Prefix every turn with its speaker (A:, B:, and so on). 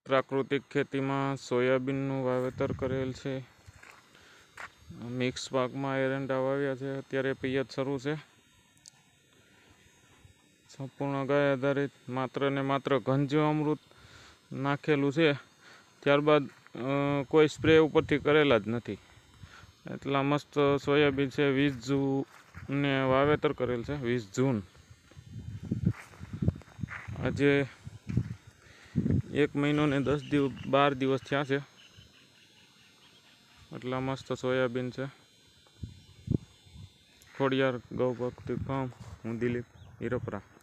A: પ્રાકૃતિક ખેતીમાં સોયાબીનનું વાવેતર કરેલ છે। મિક્સ પાકમાં એરંડા વાવ્યા છે। અત્યારે પિયત શરૂ છે। સંપૂર્ણ ગાય આધારિત માત્ર ને માત્ર ઘનજીવામૃત નાખેલું છે। ત્યારબાદ કોઈ સ્પ્રે ઉપરથી કરેલા જ નથી। એટલા મસ્ત સોયાબીન છે। 20 જૂને વાવેતર કરેલ છે। 20 જૂન। આજે 1 મહિનો ને 12 દિવસ થયા છે। એટલા મસ્ત સોયાબીન છે। ખોડિયાર ગૌ ભક્તિ ફાર્મ, હું દિલીપ હિરોપરા।